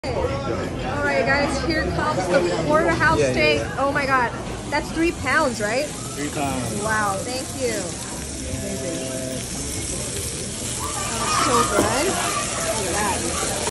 All right, guys, here comes the porterhouse steak. Oh my God, that's 3 pounds, right? 3 pounds. Wow, thank you. Amazing.